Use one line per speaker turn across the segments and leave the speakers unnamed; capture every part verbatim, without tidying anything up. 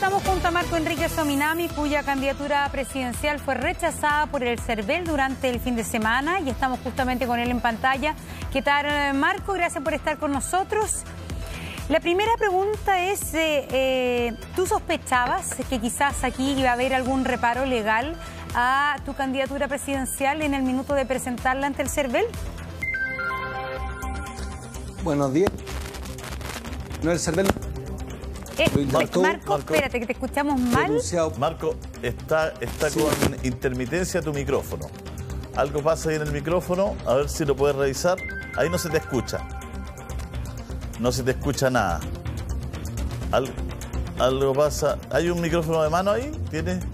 Estamos junto a Marco Enrique Sominami, cuya candidatura presidencial fue rechazada por el CERVEL durante el fin de semana, y estamos justamente con él en pantalla. ¿Qué tal, Marco? Gracias por estar con nosotros. La primera pregunta es, eh, eh, ¿tú sospechabas que quizás aquí iba a haber algún reparo legal a tu candidatura presidencial en el minuto de presentarla ante el CERVEL?
Buenos días. No, el CERVEL...
Eh,
Marco,
Marco,
Marco,
espérate, que te escuchamos mal.
Denunciado.
Marco, está, está
Sí.
con intermitencia tu micrófono. Algo pasa ahí en el micrófono, a ver si lo puedes revisar. Ahí no se te escucha. No se te escucha nada. Al- algo pasa. ¿Hay un micrófono de mano ahí? ¿Tienes?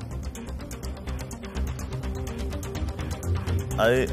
Ahí.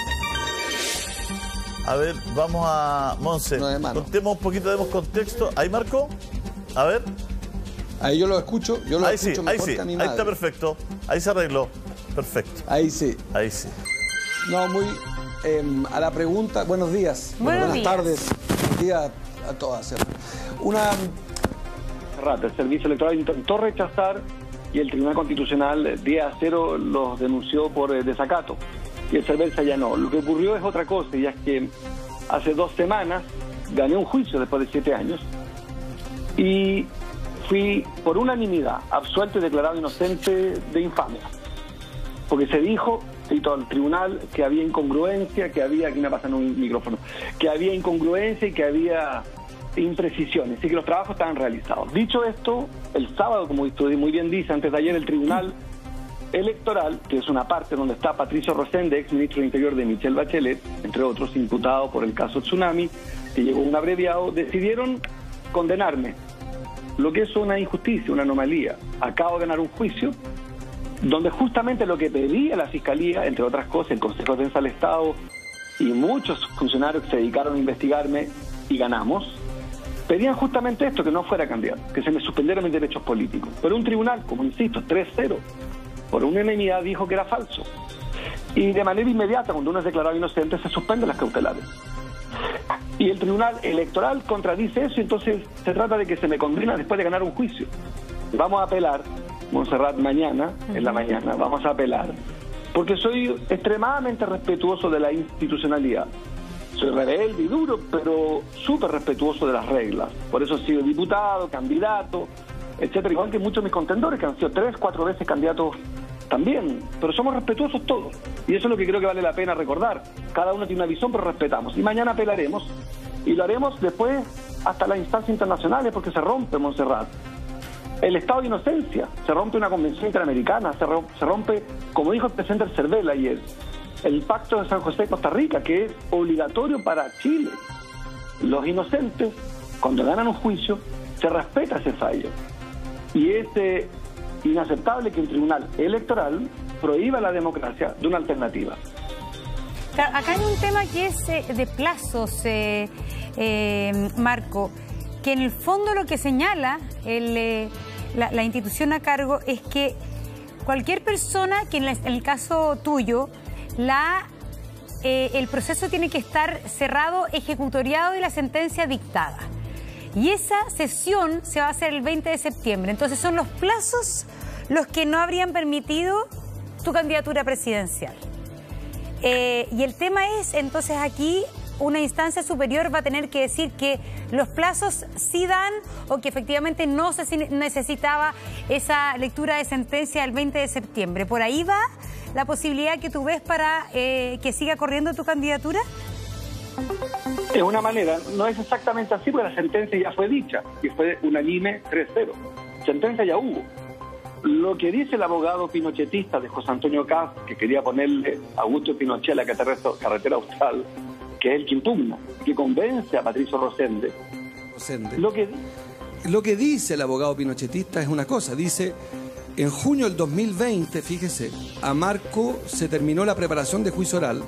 A ver, vamos a... Monse,
No de mano.
contemos un poquito, demos contexto. ¿Ahí, Marco? A ver.
Ahí yo lo escucho, yo lo
Ahí sí,
escucho
ahí
mejor
sí.
que a mi
Ahí
madre.
está perfecto. Ahí se arregló. Perfecto.
Ahí sí.
Ahí sí.
No, muy... eh, a la pregunta, buenos días.
Buenos
buenas
días.
tardes. Buenos días a todas. Una...
Rato. El Servicio Electoral intentó rechazar y el Tribunal Constitucional día cero los denunció por eh, desacato. Y el CERVEL se allanó. Lo que ocurrió es otra cosa, y es que hace dos semanas gané un juicio después de siete años y fui por unanimidad absuelto y declarado inocente de infamia. Porque se dijo, cito al tribunal, que había incongruencia, que había, aquí me pasan un micrófono, que había incongruencia y que había imprecisiones, y que los trabajos estaban realizados. Dicho esto, el sábado, como usted muy bien dice, antes de ayer, el Tribunal Electoral, que es una parte donde está Patricio Rosende, ex ministro de Interior de Michelle Bachelet, entre otros, imputado por el caso Tsunami, que llegó un abreviado, decidieron condenarme, lo que es una injusticia, una anomalía. Acabo de ganar un juicio donde justamente lo que pedía la Fiscalía, entre otras cosas, el Consejo de Defensa del Estado y muchos funcionarios que se dedicaron a investigarme, y ganamos, pedían justamente esto, que no fuera candidato, que se me suspendieran mis derechos políticos. Pero un tribunal, como insisto, tres cero, por unanimidad dijo que era falso. Y de manera inmediata, cuando uno es declarado inocente, se suspenden las cautelares. Y el Tribunal Electoral contradice eso, y entonces se trata de que se me condena después de ganar un juicio. Vamos a apelar, Montserrat, mañana, en la mañana, vamos a apelar, porque soy extremadamente respetuoso de la institucionalidad. Soy rebelde y duro, pero súper respetuoso de las reglas. Por eso he sido diputado, candidato, etcétera, igual que muchos de mis contendores, que han sido tres, cuatro veces candidatos también. Pero somos respetuosos todos. Y eso es lo que creo que vale la pena recordar. Cada uno tiene una visión, pero respetamos. Y mañana apelaremos. Y lo haremos después hasta las instancias internacionales, porque se rompe, Montserrat, el estado de inocencia. Se rompe una convención interamericana. Se, rom se rompe, como dijo el presidente del CERVEL ayer, el pacto de San José de Costa Rica, que es obligatorio para Chile. Los inocentes, cuando ganan un juicio, se respeta ese fallo. Y es eh, inaceptable que el Tribunal Electoral prohíba la democracia de una alternativa.
Acá hay un tema que es eh, de plazos, eh, eh, Marco, que en el fondo lo que señala el, eh, la, la institución a cargo es que cualquier persona que en, la, en el caso tuyo, la, eh, el proceso tiene que estar cerrado, ejecutoriado y la sentencia dictada. Y esa sesión se va a hacer el veinte de septiembre. Entonces son los plazos los que no habrían permitido tu candidatura presidencial. Eh, y el tema es, entonces aquí una instancia superior va a tener que decir que los plazos sí dan, o que efectivamente no se necesitaba esa lectura de sentencia el veinte de septiembre. ¿Por ahí va la posibilidad que tú ves para eh, que siga corriendo tu candidatura?
Es una manera, no es exactamente así, porque la sentencia ya fue dicha y fue unánime tres cero. Sentencia ya hubo. Lo que dice el abogado pinochetista de José Antonio Caz, que quería ponerle a Augusto Pinochet a la carretera austral, que es el que impugna, que convence a Patricio Rosende.
Rosende.
Lo que,
Lo que dice el abogado pinochetista es una cosa. Dice, en junio del dos mil veinte, fíjese, a Marco se terminó la preparación de juicio oral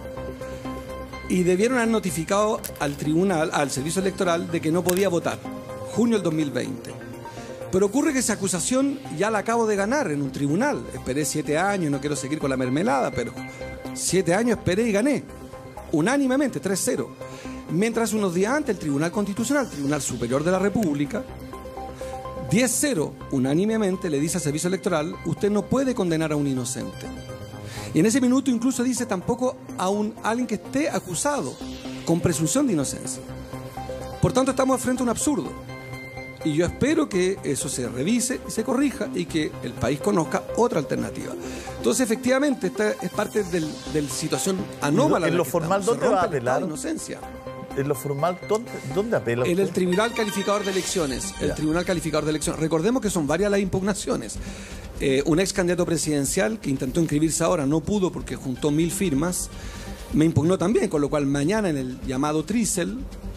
y debieron haber notificado al tribunal, al servicio electoral, de que no podía votar. Junio del dos mil veinte. Pero ocurre que esa acusación ya la acabo de ganar en un tribunal. Esperé siete años, no quiero seguir con la mermelada, pero siete años esperé y gané. Unánimemente, tres cero. Mientras unos días antes el Tribunal Constitucional, el Tribunal Superior de la República, diez cero, unánimemente, le dice al servicio electoral, usted no puede condenar a un inocente. Y en ese minuto incluso dice tampoco a un, alguien que esté acusado con presunción de inocencia. Por tanto, estamos frente a un absurdo. Y yo espero que eso se revise y se corrija y que el país conozca otra alternativa. Entonces, efectivamente, esta es parte de la situación anómala.
En lo formal, ¿dónde va a apelar?
Inocencia.
En lo formal, ¿dónde, dónde apela usted?
En el Tribunal Calificador de Elecciones. El
Ya.
Tribunal Calificador de Elecciones. Recordemos que son varias las impugnaciones. Eh, un ex candidato presidencial que intentó inscribirse ahora, no pudo porque juntó mil firmas, me impugnó también, con lo cual mañana en el llamado Trícel,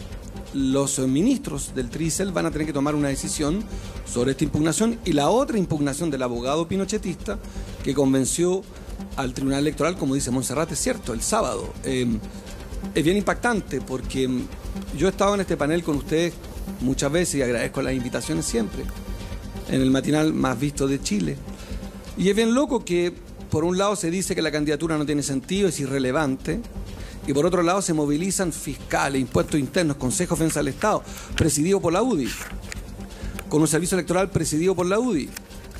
los ministros del Trícel van a tener que tomar una decisión sobre esta impugnación y la otra impugnación del abogado pinochetista que convenció al Tribunal Electoral, como dice Montserrat, es cierto, el sábado. Eh, es bien impactante porque yo he estado en este panel con ustedes muchas veces y agradezco las invitaciones siempre, en el matinal más visto de Chile. Y es bien loco que por un lado se dice que la candidatura no tiene sentido, es irrelevante, y por otro lado se movilizan fiscales, impuestos internos, Consejo de Defensa del Estado, presidido por la U D I, con un servicio electoral presidido por la U D I,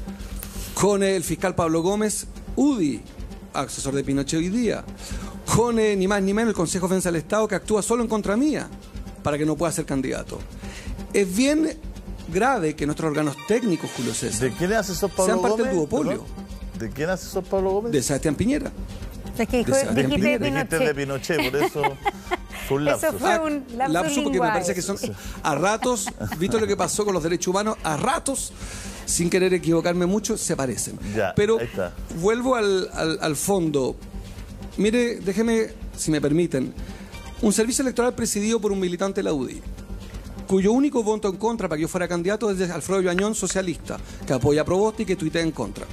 con el fiscal Pablo Gómez, U D I, asesor de Pinochet hoy día, con eh, ni más ni menos el Consejo de Defensa del Estado que actúa solo en contra mía para que no pueda ser candidato. Es bien grave que nuestros órganos técnicos, Julio César,
¿De quién es asesor Pablo
sean parte
Gómez?
del duopolio.
¿Perdón? ¿De quién es asesor Pablo Gómez?
De Sebastián Piñera.
Es que dijo,
De Sebastián
dijiste de
Piñera.
Dijiste de
Pinochet.
Pinochet, por eso fue un lapsus.
Eso fue un lapsus
Lapsus porque me
linguae.
parece que son a ratos, visto lo que pasó con los derechos humanos, a ratos, sin querer equivocarme mucho, se parecen.
Ya,
Pero
ahí está.
vuelvo al, al, al fondo. Mire, déjeme, si me permiten, un servicio electoral presidido por un militante de la U D I, cuyo único voto en contra para que yo fuera candidato es de Alfredo Yoañón, socialista, que apoya a Proboste y que tuitea en contra.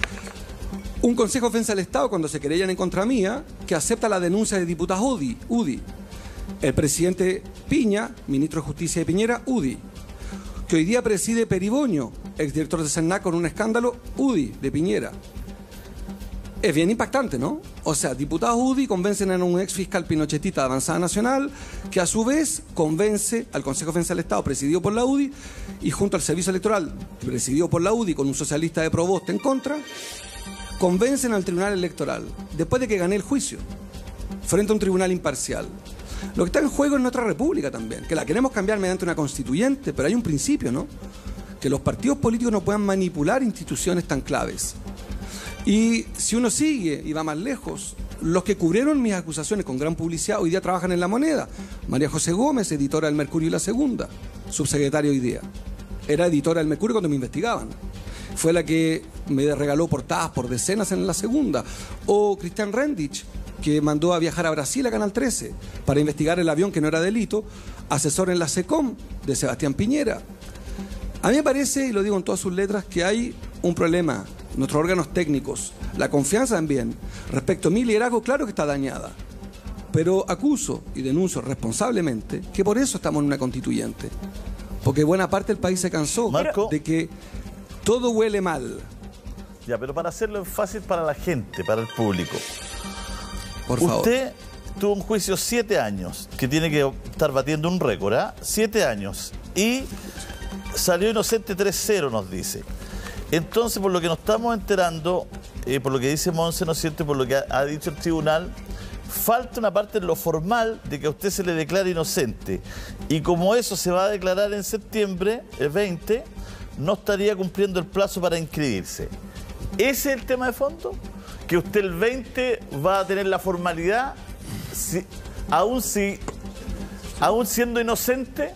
Un Consejo de Defensa del Estado, cuando se querellan en contra mía, que acepta la denuncia de diputados U D I. U D I. El presidente Piña, ministro de Justicia de Piñera, U D I. Que hoy día preside Periboño, exdirector de CERNAC con un escándalo, U D I, de Piñera. Es bien impactante, ¿no? O sea, diputados U D I convencen a un ex fiscal pinochetista de Avanzada Nacional, que a su vez convence al Consejo de Defensa del Estado, presidido por la U D I, y junto al Servicio Electoral, presidido por la U D I, con un socialista de Proboste en contra, convencen al Tribunal Electoral, después de que gané el juicio, frente a un tribunal imparcial. Lo que está en juego es nuestra república también, que la queremos cambiar mediante una constituyente, pero hay un principio, ¿no? Que los partidos políticos no puedan manipular instituciones tan claves. Y si uno sigue y va más lejos, los que cubrieron mis acusaciones con gran publicidad hoy día trabajan en La Moneda. María José Gómez, editora del Mercurio y La Segunda, subsecretaria hoy día. Era editora del Mercurio cuando me investigaban. Fue la que me regaló portadas por decenas en La Segunda. O Cristian Rendich, que mandó a viajar a Brasil a Canal trece para investigar el avión que no era delito, asesor en la SECOM de Sebastián Piñera. A mí me parece, y lo digo en todas sus letras, que hay un problema. Nuestros órganos técnicos, la confianza también, respecto a mi liderazgo, claro que está dañada. Pero acuso y denuncio responsablemente que por eso estamos en una constituyente. Porque buena parte del país se cansó
Marco,
de que todo huele mal.
Ya, pero para hacerlo fácil para la gente, para el público.
Por favor.
Usted tuvo un juicio siete años, que tiene que estar batiendo un récord, ¿ah? Siete años. Y salió inocente tres cero, nos dice. Entonces, por lo que nos estamos enterando, eh, por lo que dice Monse, ¿no es cierto?, por lo que ha, ha dicho el tribunal, falta una parte en lo formal de que a usted se le declare inocente. Y como eso se va a declarar en septiembre, el veinte, no estaría cumpliendo el plazo para inscribirse. ¿Ese es el tema de fondo? Que usted el veinte va a tener la formalidad, si, aún, si, aún siendo inocente.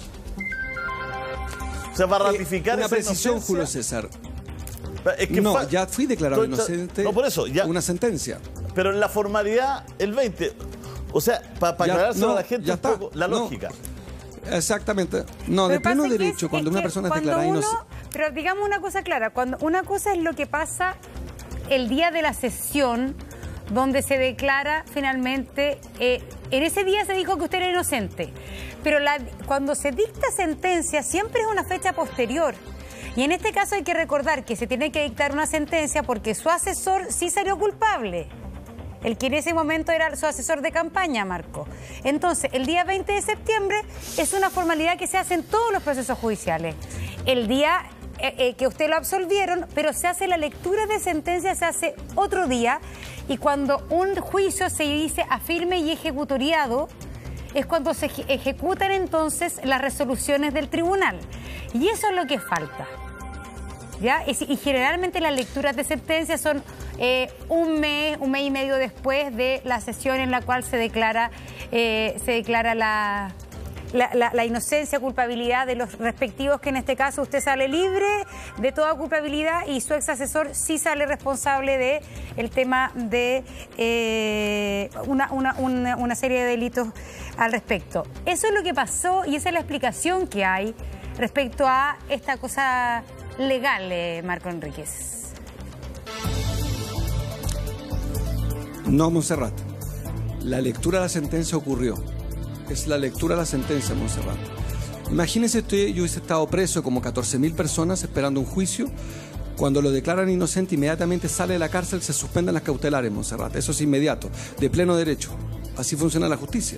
O sea, va a ratificar
eh, una
esa
precisión,
inocencia.
Julio César.
Es que
no,
fa-
ya fui declarado
Estoy-
inocente.
No, por eso, ya.
Una sentencia.
Pero en la formalidad, el veinte. O sea, para pa
Ya,
aclarárselo
no,
a la gente
ya
un
está.
poco, la
No.
lógica.
Exactamente. No, de
Pero
pleno
pasa que
derecho,
es-
cuando
es
una
que
persona es
cuando
declarada
uno-
inocente.
Pero digamos una cosa clara, cuando una cosa es lo que pasa el día de la sesión, donde se declara finalmente, eh, en ese día se dijo que usted era inocente, pero la, cuando se dicta sentencia siempre es una fecha posterior. Y en este caso hay que recordar que se tiene que dictar una sentencia porque su asesor sí salió culpable. el que en ese momento era su asesor de campaña, Marco. Entonces, el día veinte de septiembre es una formalidad que se hace en todos los procesos judiciales. El día eh, eh, que usted lo absolvieron, pero se hace la lectura de sentencia, se hace otro día, y cuando un juicio se dice a firme y ejecutoriado, es cuando se ejecutan entonces las resoluciones del tribunal. Y eso es lo que falta. ¿Ya? Y generalmente las lecturas de sentencia son eh, un mes, un mes y medio después de la sesión en la cual se declara, eh, se declara la, la, la, la inocencia, culpabilidad de los respectivos, que en este caso usted sale libre de toda culpabilidad y su ex asesor sí sale responsable de el tema de eh, una, una, una, una serie de delitos al respecto. Eso es lo que pasó y esa es la explicación que hay respecto a esta cosa legal, eh, Marco Enríquez.
No, Montserrat. La lectura de la sentencia ocurrió. Es la lectura de la sentencia, Montserrat. Imagínese usted, yo hubiese estado preso como catorce mil personas esperando un juicio. Cuando lo declaran inocente, inmediatamente sale de la cárcel, se suspenden las cautelares, Montserrat. Eso es inmediato, de pleno derecho. Así funciona la justicia.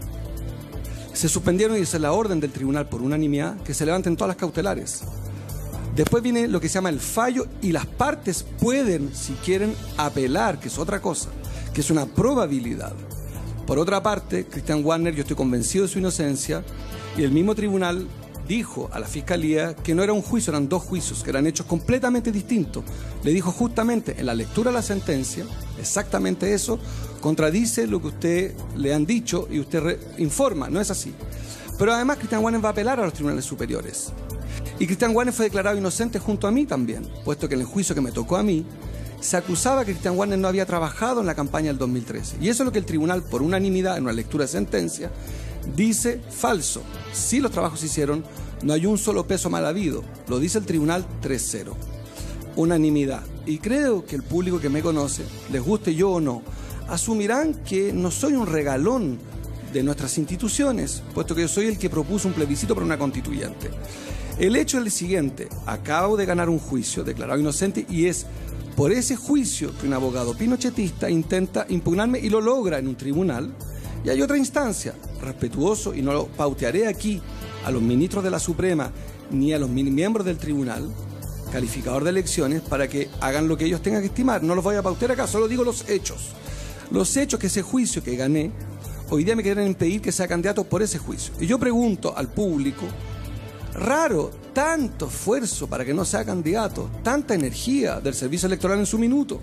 Se suspendieron y esa es la orden del tribunal por unanimidad, que se levanten todas las cautelares. Después viene lo que se llama el fallo y las partes pueden, si quieren, apelar, que es otra cosa, que es una probabilidad. Por otra parte, Christian Wagner, yo estoy convencido de su inocencia, y el mismo tribunal dijo a la fiscalía que no era un juicio, eran dos juicios, que eran hechos completamente distintos. Le dijo justamente en la lectura de la sentencia, exactamente eso, contradice lo que usted le han dicho y usted re- informa, no es así. Pero además Christian Wagner va a apelar a los tribunales superiores. Y Christian Wagner fue declarado inocente junto a mí también, puesto que en el juicio que me tocó a mí, se acusaba que Christian Wagner no había trabajado en la campaña del dos mil trece. Y eso es lo que el tribunal, por unanimidad, en una lectura de sentencia, dice falso. Sí, los trabajos se hicieron, no hay un solo peso mal habido. Lo dice el tribunal tres cero. Unanimidad. Y creo que el público que me conoce, les guste yo o no, asumirán que no soy un regalón de nuestras instituciones, puesto que yo soy el que propuso un plebiscito para una constituyente. El hecho es el siguiente: acabo de ganar un juicio declarado inocente y es por ese juicio que un abogado pinochetista intenta impugnarme y lo logra en un tribunal. Y hay otra instancia, respetuoso, y no lo pautearé aquí a los ministros de la Suprema ni a los miembros del tribunal calificador de elecciones para que hagan lo que ellos tengan que estimar. No los voy a pautear acá, solo digo los hechos. Los hechos que ese juicio que gané, hoy día me quieren impedir que sea candidato por ese juicio. Y yo pregunto al público, raro, tanto esfuerzo para que no sea candidato, tanta energía del servicio electoral en su minuto,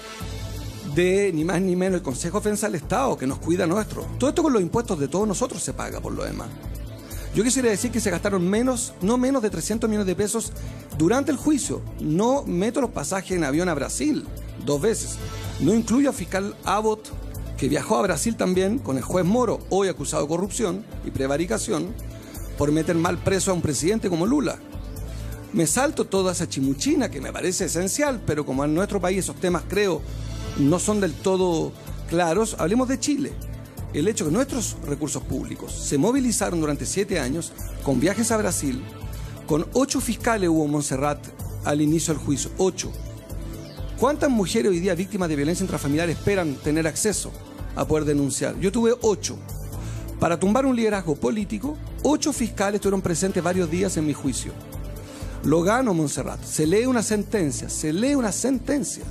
de ni más ni menos el Consejo de Defensa del Estado, que nos cuida nuestro. Todo esto con los impuestos de todos nosotros se paga por lo demás. Yo quisiera decir que se gastaron menos, no menos de trescientos millones de pesos durante el juicio. No meto los pasajes en avión a Brasil dos veces. No incluyo al fiscal Abbott, que viajó a Brasil también con el juez Moro, hoy acusado de corrupción y prevaricación, por meter mal preso a un presidente como Lula. Me salto toda esa chimuchina que me parece esencial, pero como en nuestro país esos temas, creo, no son del todo claros, hablemos de Chile. El hecho que nuestros recursos públicos se movilizaron durante siete años con viajes a Brasil, con ocho fiscales hubo en Montserrat al inicio del juicio, ocho. ¿Cuántas mujeres hoy día víctimas de violencia intrafamiliar esperan tener acceso a poder denunciar? Yo tuve ocho. Para tumbar un liderazgo político, ocho fiscales estuvieron presentes varios días en mi juicio. Lo gano, Montserrat. Se lee una sentencia, se lee una sentencia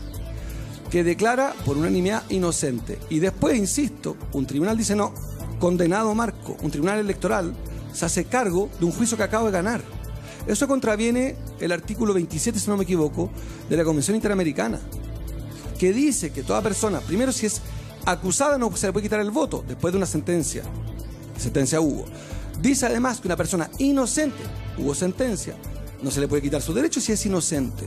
que declara por unanimidad inocente. Y después, insisto, un tribunal dice no, condenado Marco. Un tribunal electoral se hace cargo de un juicio que acabo de ganar. Eso contraviene el artículo veintisiete, si no me equivoco, de la Convención Interamericana, que dice que toda persona, primero si es acusada no se le puede quitar el voto después de una sentencia. Sentencia hubo. Dice además que una persona inocente, hubo sentencia, no se le puede quitar su derecho si es inocente.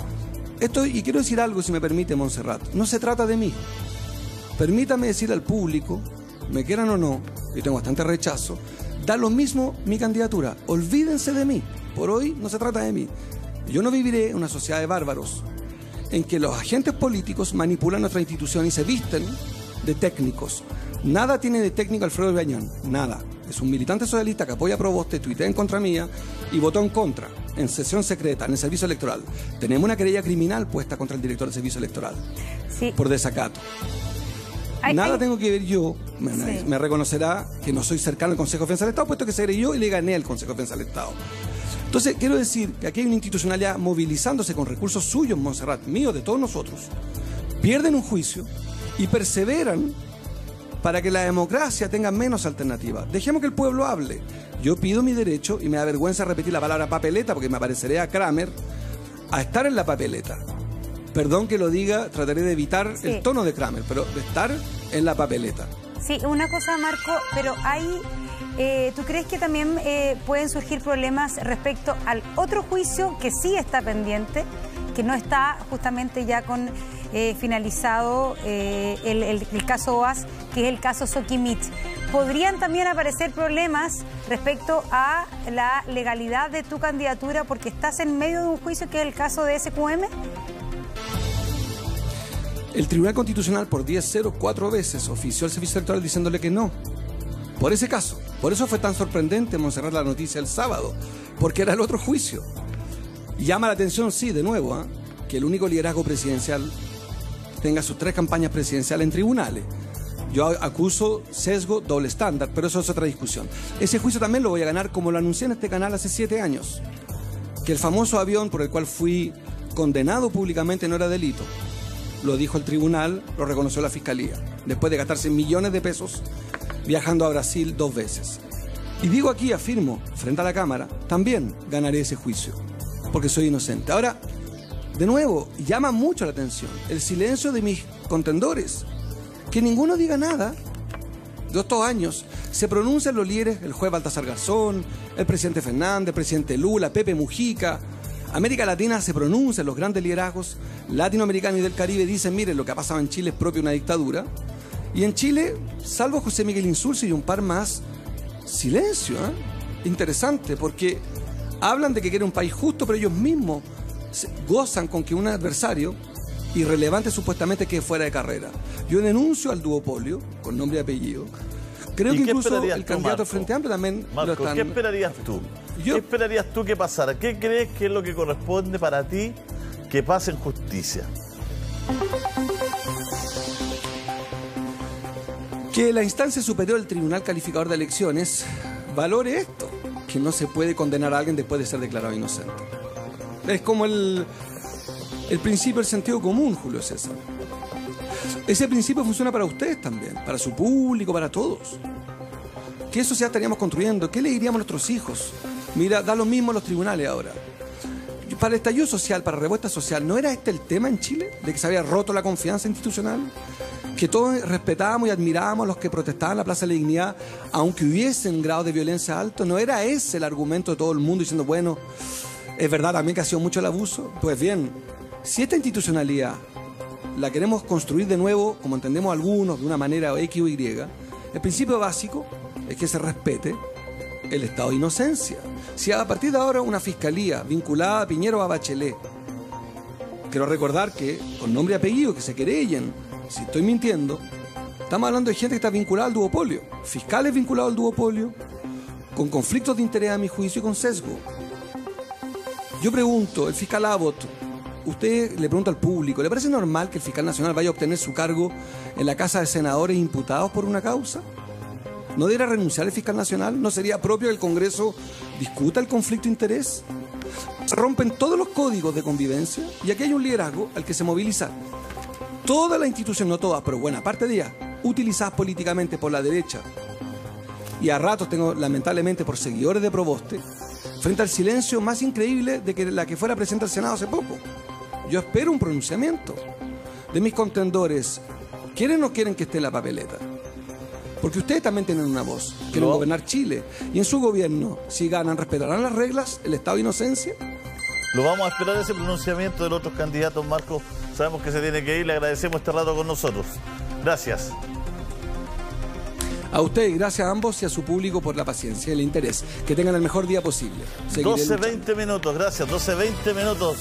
Esto, y quiero decir algo, si me permite, Montserrat, no se trata de mí. Permítame decir al público, me quieran o no, yo tengo bastante rechazo, da lo mismo mi candidatura, olvídense de mí, por hoy no se trata de mí. Yo no viviré en una sociedad de bárbaros en que los agentes políticos manipulan nuestra institución y se visten de técnicos. Nada tiene de técnico Alfredo Bañón, nada. Es un militante socialista que apoya a Proboste, tuitea en contra mía y votó en contra, en sesión secreta, en el servicio electoral. Tenemos una querella criminal puesta contra el director del servicio electoral, sí, por desacato.
Hay,
Nada
hay...
tengo que ver yo, me,
Sí.
me reconocerá que no soy cercano al Consejo de Defensa del Estado, puesto que seré yo y le gané al Consejo de Defensa del Estado. Entonces, quiero decir que aquí hay una institucionalidad movilizándose con recursos suyos, Montserrat, míos, de todos nosotros. Pierden un juicio y perseveran para que la democracia tenga menos alternativas. Dejemos que el pueblo hable. Yo pido mi derecho, y me da vergüenza repetir la palabra papeleta, porque me apareceré a Kramer, a estar en la papeleta. Perdón que lo diga, trataré de evitar
Sí.
el tono de Kramer, pero de estar en la papeleta.
Sí, una cosa, Marco, pero hay... Eh, ¿Tú crees que también eh, pueden surgir problemas respecto al otro juicio que sí está pendiente, que no está justamente ya con eh, finalizado eh, el, el, el caso O A S, que es el caso Soquimich? ¿Podrían también aparecer problemas respecto a la legalidad de tu candidatura porque estás en medio de un juicio que es el caso de S Q M?
El Tribunal Constitucional por diez cero cuatro veces ofició al servicio electoral diciéndole que no. Por ese caso. Por eso fue tan sorprendente, Montserrat, la noticia el sábado, porque era el otro juicio. Llama la atención, sí, de nuevo, ¿eh? que el único liderazgo presidencial tenga sus tres campañas presidenciales en tribunales. Yo acuso sesgo, doble estándar, pero eso es otra discusión. Ese juicio también lo voy a ganar, como lo anuncié en este canal hace siete años. Que el famoso avión por el cual fui condenado públicamente no era delito. Lo dijo el tribunal, lo reconoció la fiscalía, después de gastarse millones de pesos viajando a Brasil dos veces. Y digo aquí, afirmo, frente a la Cámara, también ganaré ese juicio, porque soy inocente. Ahora, de nuevo, llama mucho la atención el silencio de mis contendores. Que ninguno diga nada. De estos años se pronuncian los líderes, el juez Baltasar Garzón, el presidente Fernández, el presidente Lula, Pepe Mujica. América Latina se pronuncia, los grandes liderazgos latinoamericanos y del Caribe dicen, miren, lo que ha pasado en Chile es propio de una dictadura. Y en Chile, salvo José Miguel Insulza y un par más, silencio, ¿eh? Interesante, porque hablan de que quieren un país justo, pero ellos mismos gozan con que un adversario irrelevante supuestamente quede fuera de carrera. Yo denuncio al duopolio, con nombre y apellido. Creo que incluso el candidato del Frente Amplio también
Marco,
lo están...
¿qué esperarías tú?
Yo...
¿Qué esperarías tú que pasara? ¿Qué crees que es lo que corresponde para ti que pase en justicia?
Que la instancia superior del Tribunal Calificador de Elecciones valore esto, que no se puede condenar a alguien después de ser declarado inocente. Es como el, el principio del sentido común, Julio César. Ese principio funciona para ustedes también, para su público, para todos. ¿Qué sociedad estaríamos construyendo? ¿Qué le diríamos a nuestros hijos? Mira, da lo mismo a los tribunales ahora. Para el estallido social, para la revuelta social, ¿no era este el tema en Chile? ¿De que se había roto la confianza institucional? Que todos respetábamos y admirábamos a los que protestaban en la Plaza de la Dignidad, aunque hubiesen grados de violencia altos. ¿No era ese el argumento de todo el mundo diciendo, bueno, es verdad también que ha sido mucho el abuso? Pues bien, si esta institucionalidad la queremos construir de nuevo, como entendemos algunos, de una manera X o Y, el principio básico es que se respete el estado de inocencia. Si a partir de ahora una fiscalía vinculada a Piñera o a Bachelet, quiero recordar que, con nombre y apellido, que se querellen, si estoy mintiendo, estamos hablando de gente que está vinculada al duopolio, fiscales vinculados al duopolio, con conflictos de interés a mi juicio y con sesgo. Yo pregunto, el fiscal Abbott, usted le pregunta al público, ¿le parece normal que el fiscal nacional vaya a obtener su cargo en la casa de senadores imputados por una causa? ¿No debería renunciar el fiscal nacional? ¿No sería propio que el Congreso discuta el conflicto de interés? Se rompen todos los códigos de convivencia y aquí hay un liderazgo al que se moviliza toda la institución, no todas, pero buena parte de ellas, utilizadas políticamente por la derecha y a ratos tengo lamentablemente por seguidores de Proboste, frente al silencio más increíble de que la que fuera presidenta del Senado hace poco. Yo espero un pronunciamiento de mis contendores. ¿Quieren o no quieren que esté en la papeleta? Porque ustedes también tienen una voz. Quieren
¿No?
gobernar Chile. Y en su gobierno, si ganan, ¿respetarán las reglas, el estado de inocencia?
Lo vamos a esperar ese pronunciamiento de los otros candidatos, Marco. Sabemos que se tiene que ir. Le agradecemos este rato con nosotros. Gracias.
A ustedes, gracias a ambos y a su público por la paciencia y el interés. Que tengan el mejor día posible. Seguiré
doce
luchando.
veinte minutos. Gracias. doce veinte minutos.